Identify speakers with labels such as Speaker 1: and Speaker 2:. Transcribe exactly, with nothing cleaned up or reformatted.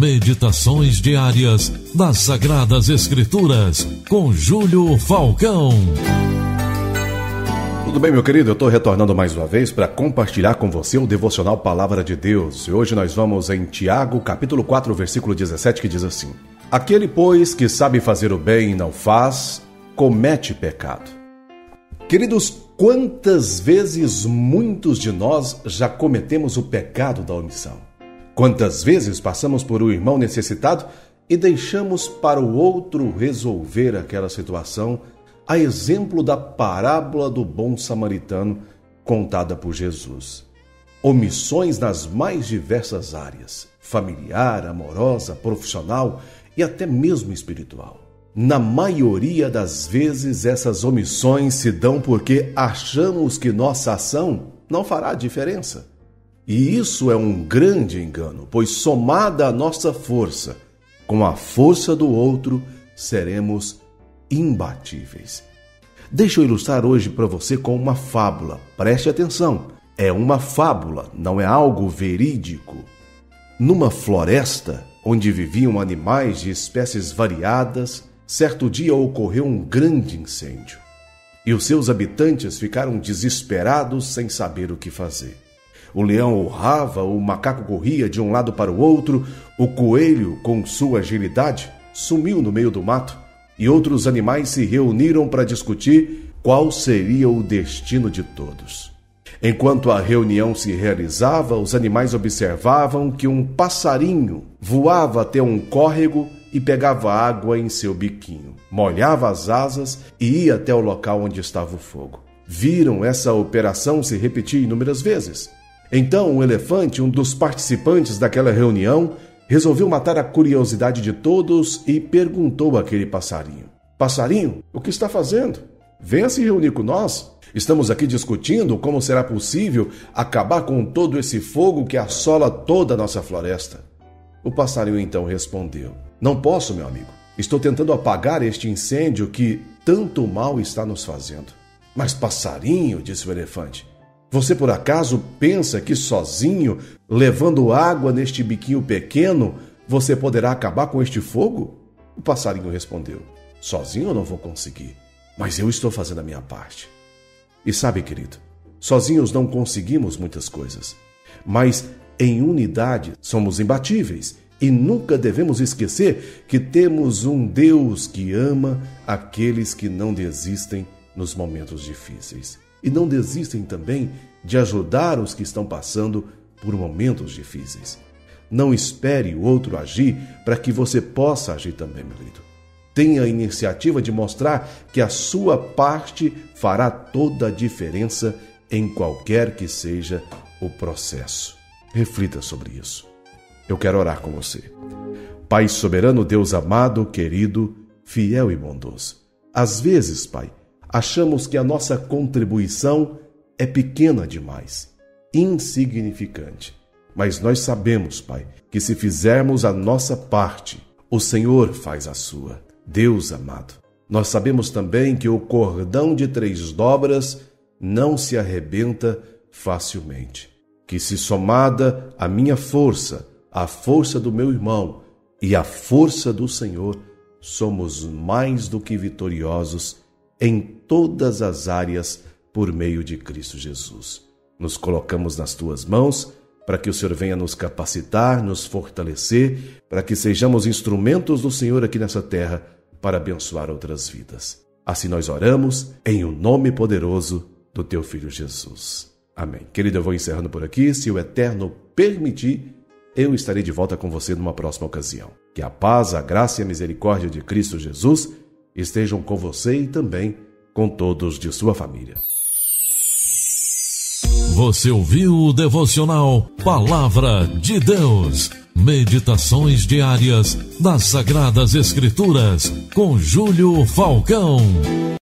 Speaker 1: Meditações diárias das Sagradas Escrituras, com Júlio Falcão.
Speaker 2: Tudo bem, meu querido? Eu estou retornando mais uma vez para compartilhar com você o devocional Palavra de Deus. E hoje nós vamos em Tiago, capítulo quatro, versículo dezessete, que diz assim: Aquele, pois, que sabe fazer o bem e não faz, comete pecado. Queridos, quantas vezes muitos de nós já cometemos o pecado da omissão? Quantas vezes passamos por um irmão necessitado e deixamos para o outro resolver aquela situação, a exemplo da parábola do bom samaritano contada por Jesus? Omissões nas mais diversas áreas, familiar, amorosa, profissional e até mesmo espiritual. Na maioria das vezes, essas omissões se dão porque achamos que nossa ação não fará diferença. E isso é um grande engano, pois somada a nossa força com a força do outro, seremos imbatíveis. Deixa eu ilustrar hoje para você com uma fábula. Preste atenção, é uma fábula, não é algo verídico. Numa floresta, onde viviam animais de espécies variadas, certo dia ocorreu um grande incêndio. E os seus habitantes ficaram desesperados sem saber o que fazer. O leão urrava, o macaco corria de um lado para o outro, o coelho, com sua agilidade, sumiu no meio do mato, e outros animais se reuniram para discutir qual seria o destino de todos. Enquanto a reunião se realizava, os animais observavam que um passarinho voava até um córrego e pegava água em seu biquinho, molhava as asas e ia até o local onde estava o fogo. Viram essa operação se repetir inúmeras vezes. Então, o elefante, um dos participantes daquela reunião, resolveu matar a curiosidade de todos e perguntou àquele passarinho: Passarinho, o que está fazendo? Venha se reunir com nós. Estamos aqui discutindo como será possível acabar com todo esse fogo que assola toda a nossa floresta. O passarinho então respondeu: Não posso, meu amigo. Estou tentando apagar este incêndio que tanto mal está nos fazendo. Mas, passarinho, disse o elefante, você por acaso pensa que sozinho, levando água neste biquinho pequeno, você poderá acabar com este fogo? O passarinho respondeu: Sozinho eu não vou conseguir, mas eu estou fazendo a minha parte. E sabe, querido, sozinhos não conseguimos muitas coisas, mas em unidade somos imbatíveis e nunca devemos esquecer que temos um Deus que ama aqueles que não desistem nos momentos difíceis. E não desistem também de ajudar os que estão passando por momentos difíceis. Não espere o outro agir para que você possa agir também, meu querido. Tenha a iniciativa de mostrar que a sua parte fará toda a diferença em qualquer que seja o processo. Reflita sobre isso. Eu quero orar com você. Pai soberano, Deus amado, querido, fiel e bondoso. Às vezes, Pai, achamos que a nossa contribuição é pequena demais, insignificante. Mas nós sabemos, Pai, que se fizermos a nossa parte, o Senhor faz a sua. Deus amado, nós sabemos também que o cordão de três dobras não se arrebenta facilmente. Que se somada a minha força, a força do meu irmão e a força do Senhor, somos mais do que vitoriosos em todas as áreas por meio de Cristo Jesus. Nos colocamos nas tuas mãos para que o Senhor venha nos capacitar, nos fortalecer, para que sejamos instrumentos do Senhor aqui nessa terra para abençoar outras vidas. Assim nós oramos em o nome poderoso do teu Filho Jesus. Amém. Querido, eu vou encerrando por aqui. Se o Eterno permitir, eu estarei de volta com você numa próxima ocasião. Que a paz, a graça e a misericórdia de Cristo Jesus estejam com você e também com todos de sua família.
Speaker 1: Você ouviu o devocional Palavra de Deus. Meditações diárias das Sagradas Escrituras com Júlio Falcão.